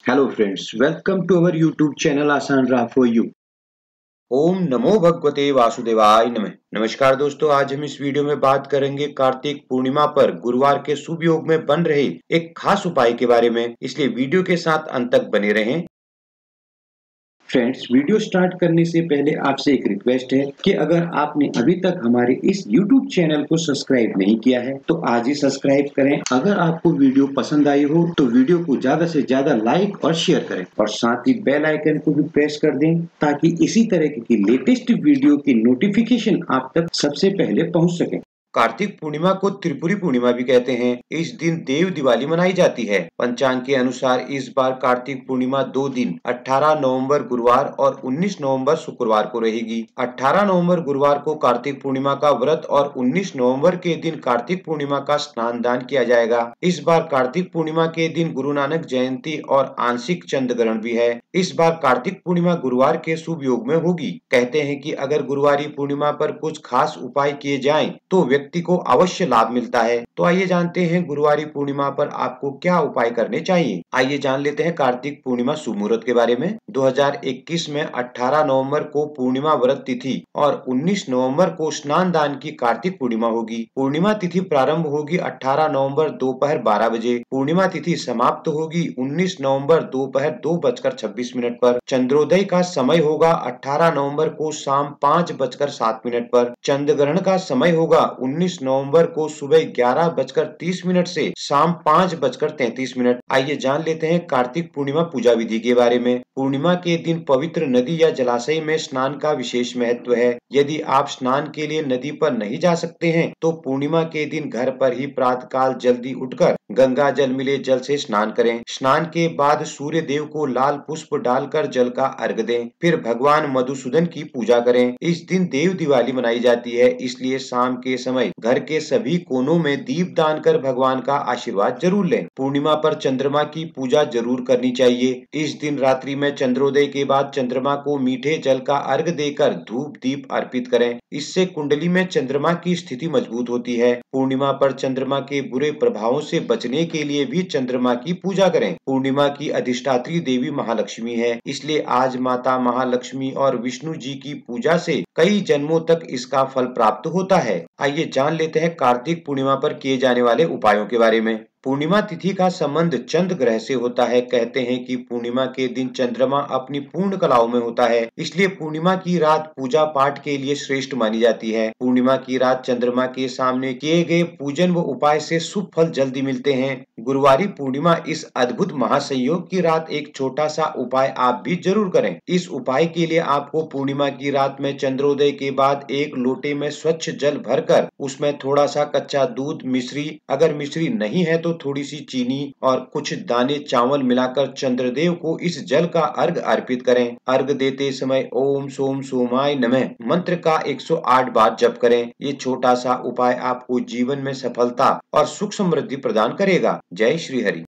Hello friends, welcome to our YouTube channel आसान राह for you। ओम नमो भगवते वासुदेवाय नमः। नमस्कार दोस्तों, आज हम इस वीडियो में बात करेंगे कार्तिक पूर्णिमा पर गुरुवार के शुभ योग में बन रहे एक खास उपाय के बारे में, इसलिए वीडियो के साथ अंत तक बने रहें। फ्रेंड्स, वीडियो स्टार्ट करने से पहले आपसे एक रिक्वेस्ट है कि अगर आपने अभी तक हमारे इस YouTube चैनल को सब्सक्राइब नहीं किया है तो आज ही सब्सक्राइब करें। अगर आपको वीडियो पसंद आई हो तो वीडियो को ज्यादा से ज्यादा लाइक और शेयर करें और साथ ही बेल आइकन को भी प्रेस कर दें ताकि इसी तरह की लेटेस्ट वीडियो की नोटिफिकेशन आप तक सबसे पहले पहुंच सके। कार्तिक पूर्णिमा को त्रिपुरी पूर्णिमा भी कहते हैं। इस दिन देव दिवाली मनाई जाती है। पंचांग के अनुसार इस बार कार्तिक पूर्णिमा 2 दिन 18 नवंबर गुरुवार और 19 नवंबर शुक्रवार को रहेगी। 18 नवंबर गुरुवार को कार्तिक पूर्णिमा का व्रत और 19 नवंबर के दिन कार्तिक पूर्णिमा का स्नान दान किया जाएगा। इस बार कार्तिक पूर्णिमा के दिन गुरु नानक जयंती और आंशिक चंद्र ग्रहण भी है। इस बार कार्तिक पूर्णिमा गुरुवार के शुभ योग में होगी। कहते हैं कि अगर गुरुवारी पूर्णिमा पर कुछ खास उपाय किए जाएं तो व्यक्ति को अवश्य लाभ मिलता है। तो आइए जानते हैं गुरुवारी पूर्णिमा पर आपको क्या उपाय करने चाहिए। आइए जान लेते हैं कार्तिक पूर्णिमा शुभ मुहूर्त के बारे में। 2021 में 18 नवंबर को पूर्णिमा व्रत तिथि और 19 नवंबर को स्नान दान की कार्तिक पूर्णिमा होगी। पूर्णिमा तिथि प्रारंभ होगी 18 नवंबर दोपहर 12 बजे। पूर्णिमा तिथि समाप्त होगी 19 नवंबर दोपहर 2:26 पर। चंद्रोदय का समय होगा 18 नवंबर को शाम 5:07 पर। चंद्र ग्रहण का समय होगा 19 नवंबर को सुबह 11:30 से शाम 5:33। आइए जान लेते हैं कार्तिक पूर्णिमा पूजा विधि के बारे में। पूर्णिमा के दिन पवित्र नदी या जलाशय में स्नान का विशेष महत्व है। यदि आप स्नान के लिए नदी पर नहीं जा सकते हैं तो पूर्णिमा के दिन घर पर ही प्रातःकाल जल्दी उठकर गंगा जल मिले जल से स्नान करें। स्नान के बाद सूर्य देव को लाल पुष्प डालकर जल का अर्घ दें। फिर भगवान मधुसूदन की पूजा करें। इस दिन देव दिवाली मनाई जाती है, इसलिए शाम के समय घर के सभी कोनों में दीप दान कर भगवान का आशीर्वाद जरूर लें। पूर्णिमा पर चंद्रमा की पूजा जरूर करनी चाहिए। इस दिन रात्रि में चंद्रोदय के बाद चंद्रमा को मीठे जल का अर्घ देकर धूप दीप अर्पित करें। इससे कुंडली में चंद्रमा की स्थिति मजबूत होती है। पूर्णिमा पर चंद्रमा के बुरे प्रभावों से बचने के लिए भी चंद्रमा की पूजा करें। पूर्णिमा की अधिष्ठात्री देवी महालक्ष्मी है, इसलिए आज माता महालक्ष्मी और विष्णु जी की पूजा से कई जन्मों तक इसका फल प्राप्त होता है। आइए जान लेते हैं कार्तिक पूर्णिमा पर किए जाने वाले उपायों के बारे में। पूर्णिमा तिथि का संबंध चंद्र ग्रह से होता है। कहते हैं कि पूर्णिमा के दिन चंद्रमा अपनी पूर्ण कलाओं में होता है, इसलिए पूर्णिमा की रात पूजा पाठ के लिए श्रेष्ठ मानी जाती है। पूर्णिमा की रात चंद्रमा के सामने किए गए पूजन व उपाय से शुभ फल जल्दी मिलते हैं। गुरुवारी पूर्णिमा इस अद्भुत महासंयोग की रात एक छोटा सा उपाय आप भी जरूर करें। इस उपाय के लिए आपको पूर्णिमा की रात में चंद्रोदय के बाद एक लोटे में स्वच्छ जल भरकर उसमें थोड़ा सा कच्चा दूध, मिश्री, अगर मिश्री नहीं है तो थोड़ी सी चीनी और कुछ दाने चावल मिलाकर चंद्रदेव को इस जल का अर्घ अर्पित करें। अर्घ देते समय ओम सोम सोमाय नमः मंत्र का 108 बार जप करें। ये छोटा सा उपाय आपको जीवन में सफलता और सुख समृद्धि प्रदान करेगा। जय श्री हरि।